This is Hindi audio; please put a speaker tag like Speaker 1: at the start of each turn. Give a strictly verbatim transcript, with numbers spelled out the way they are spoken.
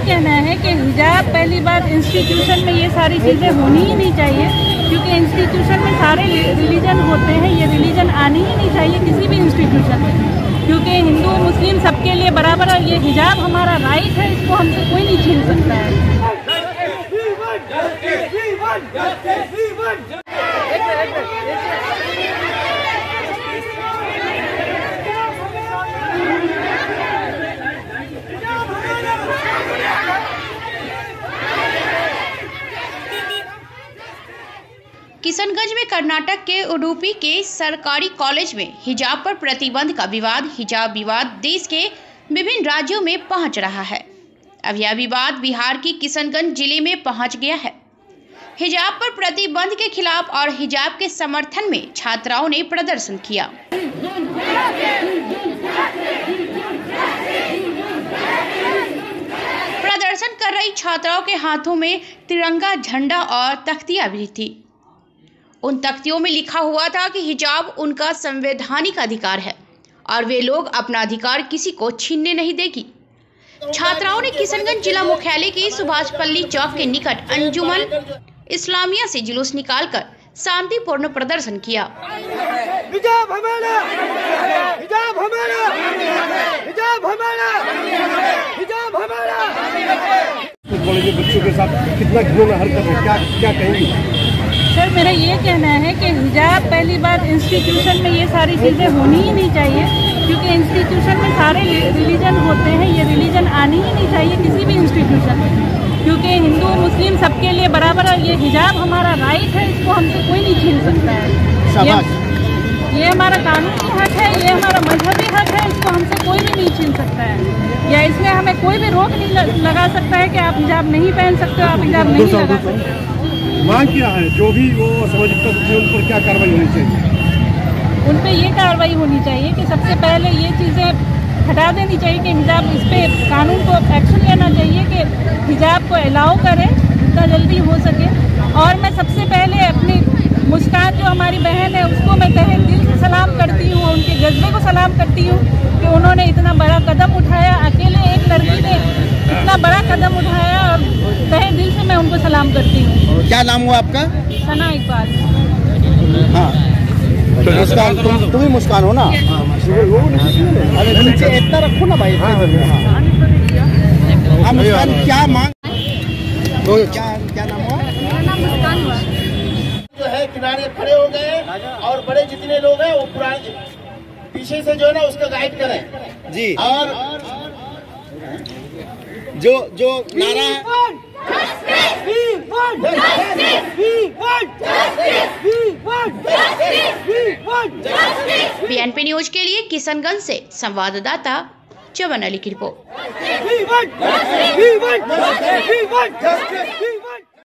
Speaker 1: कहना है कि हिजाब पहली बात इंस्टीट्यूशन में ये सारी चीज़ें होनी ही नहीं चाहिए, क्योंकि इंस्टीट्यूशन में सारे रिलीजन होते हैं, ये रिलीजन आनी ही नहीं चाहिए किसी भी इंस्टीट्यूशन में, क्योंकि हिंदू मुस्लिम सबके लिए बराबर है। ये हिजाब हमारा राइट है, इसको हमसे कोई नहीं छीन सकता है।
Speaker 2: किशनगंज में कर्नाटक के उडुपी के सरकारी कॉलेज में हिजाब पर प्रतिबंध का विवाद हिजाब विवाद देश के विभिन्न राज्यों में पहुंच रहा है। अब यह विवाद बिहार की किशनगंज जिले में पहुंच गया है। हिजाब पर प्रतिबंध के खिलाफ और हिजाब के समर्थन में छात्राओं ने प्रदर्शन किया। प्रदर्शन कर रही छात्राओं के हाथों में तिरंगा झंडा और तख्तियां भी थी। उन तख्तियों में लिखा हुआ था कि हिजाब उनका संवैधानिक अधिकार है और वे लोग अपना अधिकार किसी को छीनने नहीं देगी। छात्राओं ने किशनगंज जिला मुख्यालय के सुभाषपल्ली चौक के निकट अंजुमन इस्लामिया से जुलूस निकालकर शांतिपूर्ण प्रदर्शन किया।
Speaker 3: हिजाब हमारा, हिजाब हमारा, हिजाब हमारा, हिजाब हमारा। कॉलेज के बच्चों के साथ कितना घिनौना हरकत है, क्या क्या कहेंगे?
Speaker 1: सर, मेरा ये कहना है कि हिजाब पहली बात इंस्टीट्यूशन में ये सारी चीज़ें होनी ही नहीं चाहिए, क्योंकि इंस्टीट्यूशन में सारे रिलीजन होते हैं, ये रिलीजन आनी ही नहीं चाहिए किसी भी इंस्टीट्यूशन में, क्योंकि हिंदू मुस्लिम सबके लिए बराबर है। ये हिजाब हमारा राइट है, इसको हमसे कोई नहीं छीन सकता है। ये, ये हमारा कानूनी हक है, ये हमारा मजहबी हक है, इसको हमसे कोई भी नहीं छीन सकता है। या इसमें हमें कोई भी रोक नहीं लगा सकता है कि आप हिजाब नहीं पहन सकते हो, आप हिजाब नहीं लगा सकते हो।
Speaker 3: मांग क्या है? जो भी वो सामाजिक तत्व थे उन पर क्या कार्रवाई होनी चाहिए?
Speaker 1: उन पे ये कार्रवाई होनी चाहिए कि सबसे पहले ये चीज़ें हटा देनी चाहिए कि हिजाब, इस पर कानून को एक्शन लेना चाहिए कि हिजाब को अलाउ करें जितना जल्दी हो सके। और मैं सबसे पहले अपनी मुस्कान जो हमारी बहन है उसको मैं तहे दिल से सलाम करती हूँ, उनके जज्बे को सलाम करती हूँ कि उन्होंने इतना बड़ा कदम उठाया, अकेले एक लड़की ने इतना बड़ा कदम उठाया, और तहे दिल से मैं उनको सलाम करती हूँ।
Speaker 4: क्या नाम हुआ आपका?
Speaker 1: सना इकबाल।
Speaker 4: हाँ, तो मुस्कान, तुम तुम ही मुस्कान हो ना? अरे नीचे इतना रखो ना भाई। हाँ, मुस्कान क्या मांग, तो क्या क्या नाम हुआ?
Speaker 1: मेरा नाम मुस्कान हुआ।
Speaker 5: जो है किनारे खड़े हो गए और बड़े जितने लोग हैं वो पुराने पीछे से जो है ना उसका गाइड करें
Speaker 4: जी।
Speaker 5: और
Speaker 4: जो जो नारा
Speaker 2: बीएनपी न्यूज के लिए किशनगंज से संवाददाता चवन अली की रिपोर्ट।